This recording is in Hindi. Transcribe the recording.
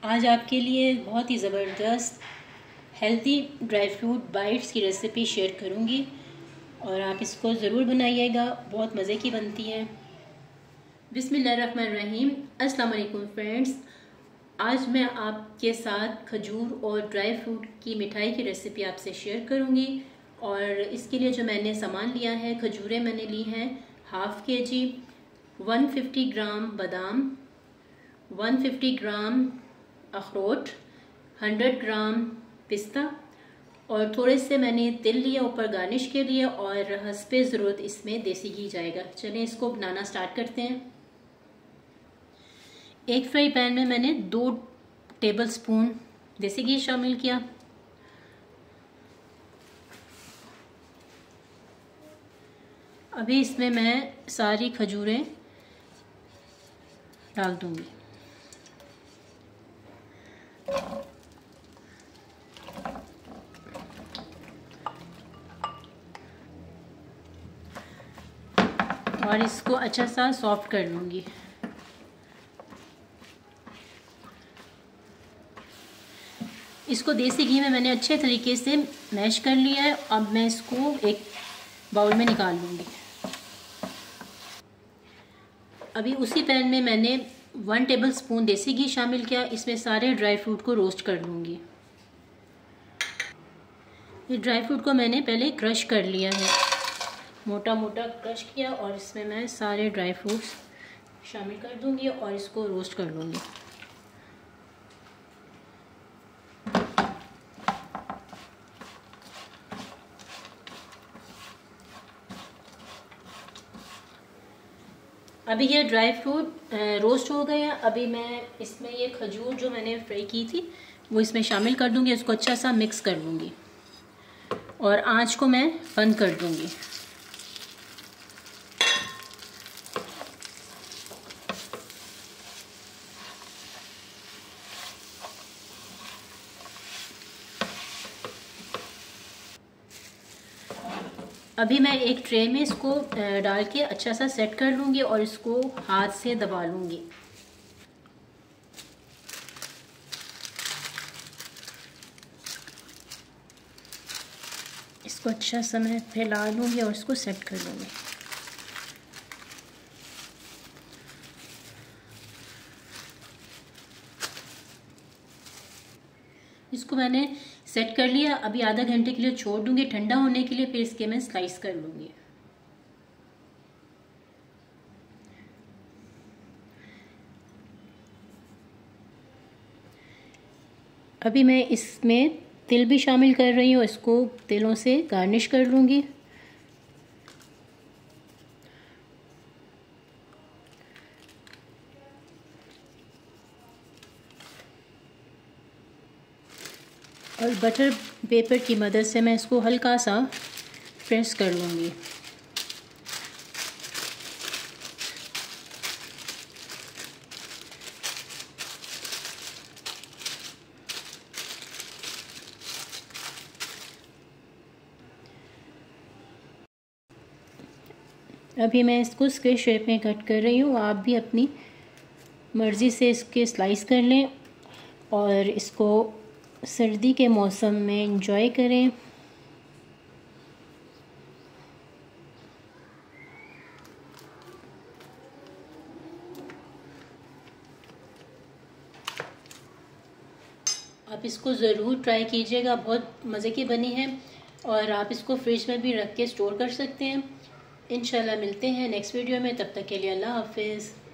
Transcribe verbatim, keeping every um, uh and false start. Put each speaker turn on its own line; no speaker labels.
आज आपके लिए बहुत ही ज़बरदस्त हेल्दी ड्राई फ्रूट बाइट्स की रेसिपी शेयर करूंगी और आप इसको ज़रूर बनाइएगा, बहुत मज़े की बनती है। बिस्मिल्लाहिर्रहमानिर्रहीम। अस्सलाम वालेकुम फ्रेंड्स, आज मैं आपके साथ खजूर और ड्राई फ्रूट की मिठाई की रेसिपी आपसे शेयर करूंगी। और इसके लिए जो मैंने सामान लिया है, खजूरें मैंने ली हैं हाफ़ के जी, वन फिफ्टी ग्राम बादाम, वन फिफ्टी ग्राम अखरोट, हंड्रेड ग्राम पिस्ता और थोड़े से मैंने तिल लिया ऊपर गार्निश के लिए और हस्बे ज़रूरत इसमें देसी घी जाएगा। चलें इसको बनाना स्टार्ट करते हैं। एक फ्राई पैन में मैंने दो टेबल स्पून देसी घी शामिल किया। अभी इसमें मैं सारी खजूरें डाल दूंगी। और इसको अच्छा सा सॉफ्ट कर लूँगी। इसको देसी घी में मैंने अच्छे तरीके से मैश कर लिया है। अब मैं इसको एक बाउल में निकाल लूँगी। अभी उसी पैन में मैंने वन टेबल स्पून देसी घी शामिल किया। इसमें सारे ड्राई फ्रूट को रोस्ट कर लूँगी। ये ड्राई फ्रूट को मैंने पहले क्रश कर लिया है, मोटा मोटा क्रश किया और इसमें मैं सारे ड्राई फ्रूट्स शामिल कर दूंगी और इसको रोस्ट कर लूँगी। अभी ये ड्राई फ्रूट रोस्ट हो गए हैं। अभी मैं इसमें ये खजूर जो मैंने फ्राई की थी वो इसमें शामिल कर दूंगी। इसको अच्छा सा मिक्स कर लूँगी और आंच को मैं बंद कर दूंगी। अभी मैं एक ट्रे में इसको डाल के अच्छा सा सेट कर लूँगी और इसको हाथ से दबा लूँगी। इसको अच्छा सा मैं फैला लूँगी और इसको सेट कर लूँगी। इसको मैंने सेट कर लिया। अभी आधा घंटे के लिए छोड़ दूंगी ठंडा होने के लिए, फिर इसके मैं स्लाइस कर लूँगी। अभी मैं इसमें तिल भी शामिल कर रही हूँ। इसको तिलों से गार्निश कर लूँगी। और बटर पेपर की मदद से मैं इसको हल्का सा प्रेस कर लूँगी। अभी मैं इसको स्क्वेयर शेप में कट कर रही हूँ। आप भी अपनी मर्ज़ी से इसके स्लाइस कर लें और इसको सर्दी के मौसम में एंजॉय करें। आप इसको ज़रूर ट्राई कीजिएगा, बहुत मज़े की बनी है और आप इसको फ्रिज में भी रख के स्टोर कर सकते हैं। इंशाल्लाह मिलते हैं नेक्स्ट वीडियो में, तब तक के लिए अल्लाह हाफिज़।